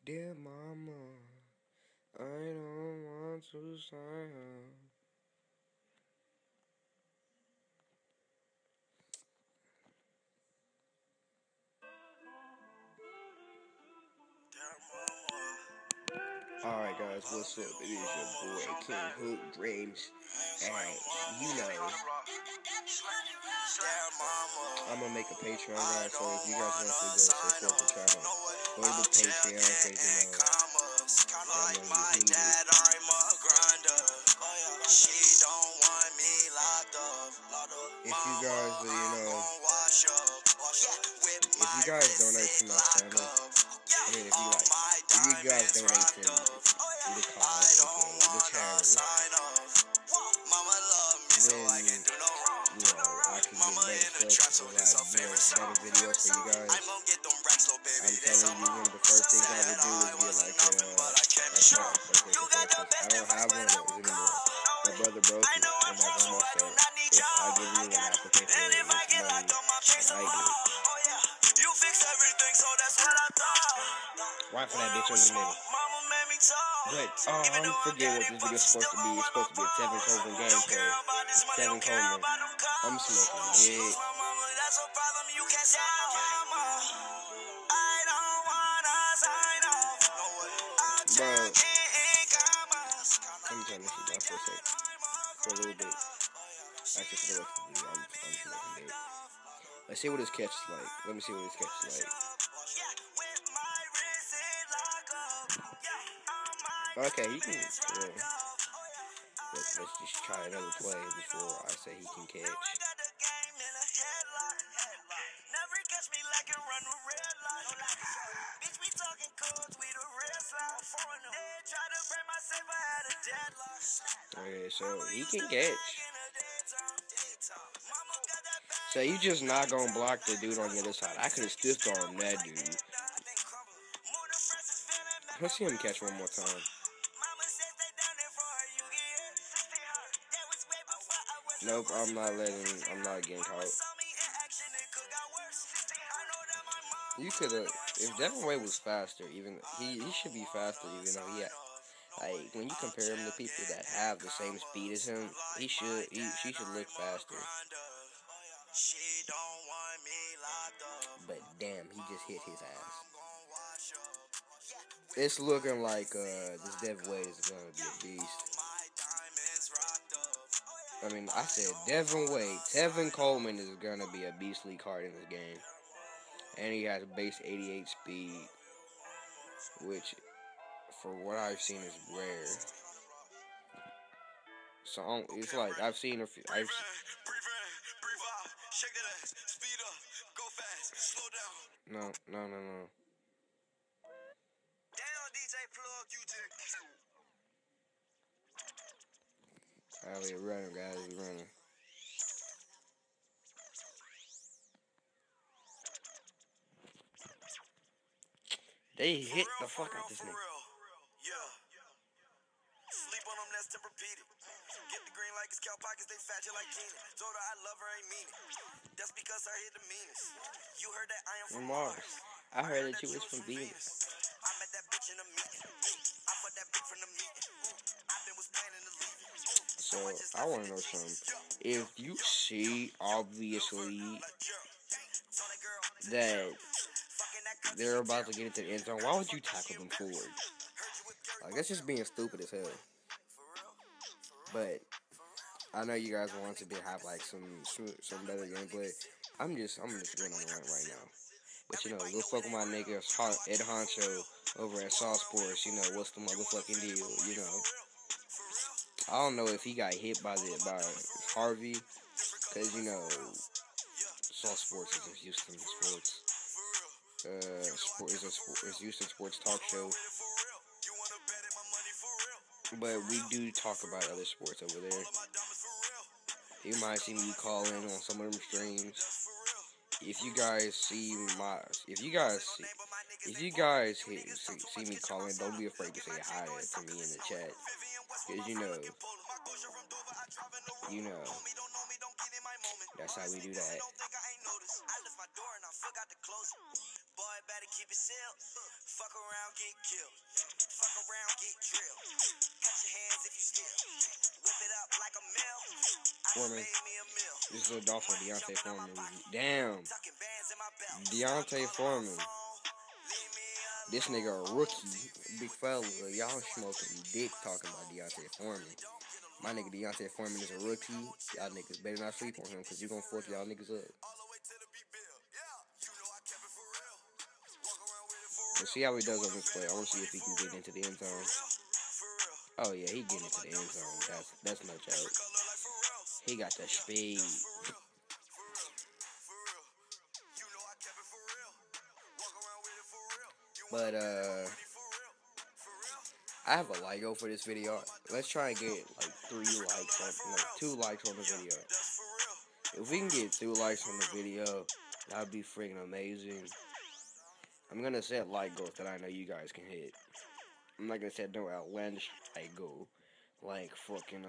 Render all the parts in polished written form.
Dear mama, I don't want to sign up. Alright guys, what's up? It is your boy King Hook Dreams, and you know I'm gonna make a Patreon, guys. So if you guys want to go support the channel, go to the Patreon, cause I'm gonna get heated. If you guys, if you guys donate to my channel, if you guys donate to the cause, the channel, then I can get better stuff, better videos for you guys. I'm telling you, one of the first things I would do is get I don't have one of those anymore. My brother broke it, and my grandma said, if I give you one, I have to pay for it with money, and I did. Why for that bitch over the middle? But, I'm forgetting what this video is supposed to be. It's supposed to be a Tevin Coleman gameplay. Tevin Coleman. I'm smoking big. Bro, let me turn this shit down for a sec. For a little bit. Actually, for the rest of the video, I'm smoking big. Let's see what his catch is like. Let me see what his catch is like. Okay, he can. Let's just try another play before I say he can catch. Okay, so he can catch. So you just not gonna block the dude on the other side. I could have stiff armed that dude. Let's see him catch one more time. Nope, I'm not getting caught. You could have, if Devin Wade was faster, even, he should be faster, even though when you compare him to people that have the same speed as him, she should look faster. But damn, he just hit his ass. It's looking like this Devin Wade is gonna be a beast. I said Devin Wade. Tevin Coleman is gonna be a beastly card in this game, and he has base 88 speed, which, for what I've seen, is rare. So it's like I've seen a few. No. Alright, we're running, guys. We're running. They hit the fuck out this nigga. Sleep on them, that's Tempur-Pedic. Get the green like it's cow pockets, they fat you like Keenan. Told her I love her, ain't mean it. That's because I hit the meanest. You heard that I am from Mars. I heard that you was from Venus. I met that bitch in a meeting. I put that bitch from the meeting. I've been was planning to leave. So I want to know something. If you see obviously that they're about to get into the end zone, why would you tackle them forward? Like, that's just being stupid as hell. But I know you guys want to have like some better gameplay. I'm just going on the rant right now. But go fuck with my nigga Ed Honcho over at Saw Sports. What's the motherfucking deal? I don't know if he got hit by Harvey, cause Saw Sports is a Houston sports. It's Houston sports talk show. But we do talk about other sports over there. You might see me call in on some of them streams. If you guys see me call in, don't be afraid to say hi to me in the chat. Cause that's how we do that. silk. Fuck around, get killed. Fuck around, get drilled. Cut your hands if you steal. Whip it up like a mill. Foreman. This is also Deontay Foreman. Damn. Deontay Foreman. This nigga a rookie. Big fella. Y'all smoking dick talking about Deontay Foreman. My nigga Deontay Foreman is a rookie. Y'all niggas better not sleep on him because you gonna fuck y'all niggas up. Let's see how he does on this play. I want to see if he can get into the end zone. Oh yeah, he getting into the end zone. That's no joke. He got the speed. But I have a Lego for this video. Let's try and get like 2 likes on the video. If we can get 2 likes on the video, that'd be freaking amazing. I'm gonna set like goals that I know you guys can hit. I'm not gonna set no outlandish like goal, like fucking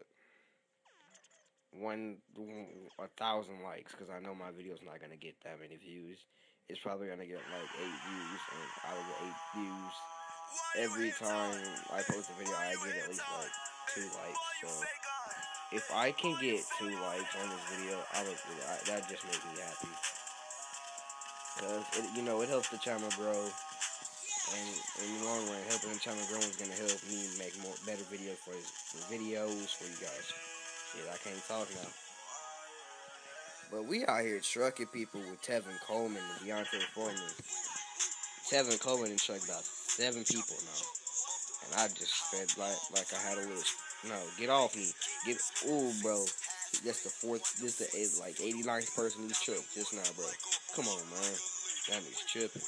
1,000 likes, because I know my video's not gonna get that many views. It's probably gonna get like 8 views, and I will get 8 views every time I post a video. I get at least like 2 likes. So if I can get 2 likes on this video, that just makes me happy. Cause it helps the channel grow, and in the long run, helping the channel grow is gonna help me make better videos for you guys. Shit, I can't talk now. But we out here trucking people with Tevin Coleman and Deontay Foreman. Tevin Coleman and trucked about 7 people now, and I just fed like I had a list. No, get off me. Ooh, bro. That's the 89th person he's trucked just now, bro. Come on, man. That nigga's tripping.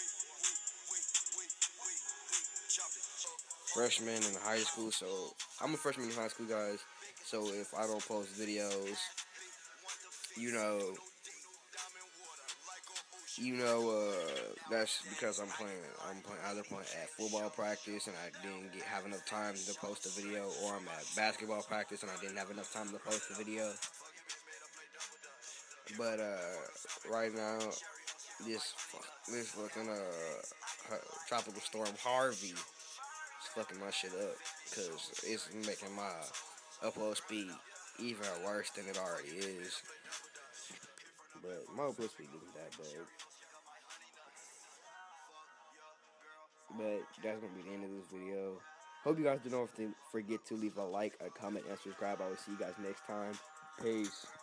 Freshman in high school, so I'm a freshman in high school, guys. So if I don't post videos, that's because I'm either playing at football practice and I didn't have enough time to post a video, or I'm at basketball practice and I didn't have enough time to post a video. But right now, this fucking tropical storm Harvey is fucking my shit up, because it's making my upload speed even worse than it already is. But my upload speed isn't that bad. But that's gonna be the end of this video. Hope you guys don't forget to leave a like, a comment, and subscribe. I will see you guys next time. Peace.